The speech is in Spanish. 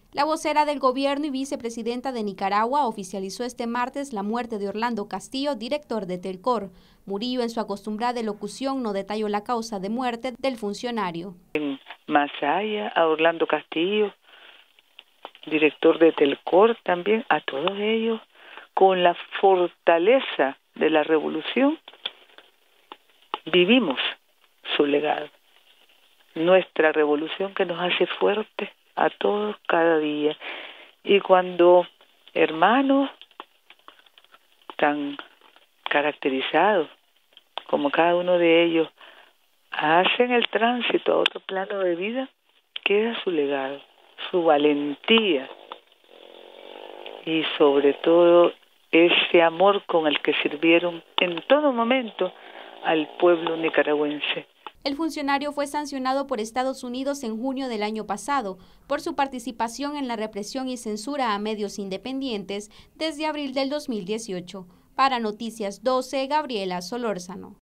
La vocera del gobierno y vicepresidenta de Nicaragua oficializó este martes la muerte de Orlando Castillo, director de Telcor. Murillo, en su acostumbrada elocución, no detalló la causa de muerte del funcionario. En Masaya, a Orlando Castillo, director de Telcor también, a todos ellos, con la fortaleza de la revolución, vivimos su legado. Nuestra revolución que nos hace fuertes a todos cada día. Y cuando hermanos tan caracterizados como cada uno de ellos hacen el tránsito a otro plano de vida, queda su legado, su valentía y sobre todo ese amor con el que sirvieron en todo momento al pueblo nicaragüense. El funcionario fue sancionado por Estados Unidos en junio del año pasado por su participación en la represión y censura a medios independientes desde abril del 2018. Para Noticias 12, Gabriela Solórzano.